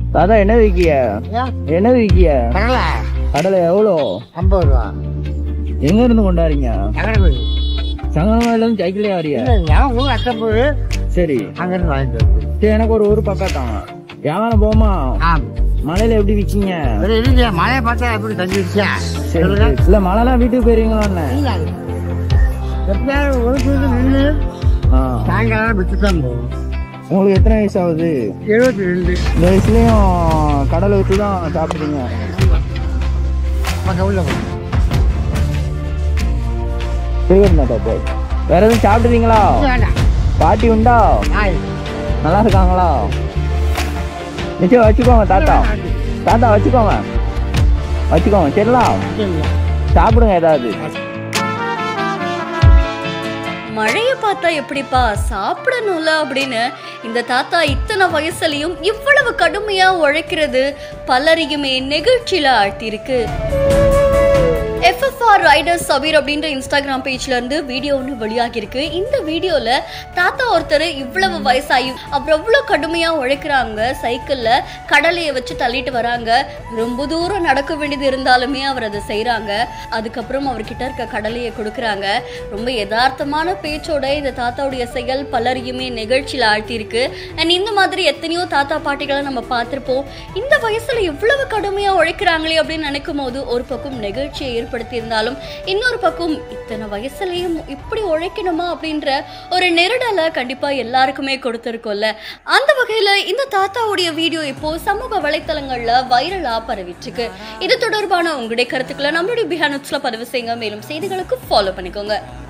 தாத்தா என்ன விற்கிய? என்ன விற்கிய? கடலை எவ்வளோ? 50 ரூபா. எங்க இருந்து கொண்டாடுறீங்க? சங்கரமலையில இருந்து சைக்கிளே வரியா? சரி, அங்க இருந்து வாங்கிட்டு சரி. எனக்கு ஒரு பக்கம் வியாபாரம் போமா? மழையில எப்படி விற்கீங்க? மழையை பார்த்தா எப்படி தங்கிடுச்சா? இல்ல மழைலாம் வீட்டுக்கு போயிருவீங்களா? சாயங்காலம் விட்டுதான் போகும். உங்களுக்கு எத்தனை வயசு ஆகுது? 72. இந்த வயசுலயும் கடலை வச்சு தான் சாப்பிடுறீங்க. வேற எதுவும் சாப்பிடுறீங்களா? பாட்டி உண்டா? நல்லா இருக்காங்களா? நிச்சயம் வச்சுக்கோங்க தாத்தா. தாத்தா வச்சுக்கோங்க சரிங்களா? சாப்பிடுங்க ஏதாவது. மழைய பார்த்தா எப்படிப்பா சாப்பிடணும்ல அப்படின்னு இந்த தாத்தா இத்தனை வயசுலயும் இவ்வளவு கடுமையா உழைக்கிறது பலரையுமே நெகிழ்ச்சியில ஆழ்த்திருக்கு. FFR ரைடர் சபீர் அப்படின்ற இன்ஸ்டாகிராம் பேஜ்ல இருந்து வீடியோ ஒன்று வெளியாகி இருக்கு. இந்த வீடியோல தாத்தா ஒருத்தர் இவ்வளவு வயசாகி அவர் எவ்வளவு கடுமையா உழைக்கிறாங்க. சைக்கிள்ல கடலையை வச்சு தள்ளிட்டு வராங்க. ரொம்ப தூரம் நடக்க வேண்டியது இருந்தாலுமே அவர் அதை செய்யறாங்க. அதுக்கப்புறம் அவர்கிட்ட இருக்க கடலையை கொடுக்குறாங்க. ரொம்ப யதார்த்தமான பேச்சோட இந்த தாத்தாவுடைய செயல் பலரையுமே நிகழ்ச்சியில் ஆழ்த்திருக்கு. அண்ட் இந்த மாதிரி எத்தனையோ தாத்தா பாட்டிகளை நம்ம பார்த்திருப்போம். இந்த வயசுல இவ்வளவு கடுமையா உழைக்கிறாங்களே அப்படின்னு நினைக்கும் போது ஒரு பக்கம் நிகழ்ச்சியை ஏற்படுத்தி இருந்தாலும் இன்னொரு பக்கம் இத்தனை வயசுலயும் இப்படி உழைக்கணுமா அப்படின்ற ஒரு நெருடலை கண்டிப்பா எல்லாருக்குமே கொடுத்திருக்கோம்ல. அந்த வகையில இந்த தாத்தாவுடைய வீடியோ இப்போ சமூக வலைத்தளங்கள்ல வைரலா பரவிட்டு இருக்கு. இது தொடர்பான உங்களுடைய கருத்துக்களை நம்மளுடைய பிஹானுட்ஸ்ல பதிவு செய்யுங்க. மேலும் செய்திகளுக்கு ஃபாலோ பண்ணிக்கோங்க.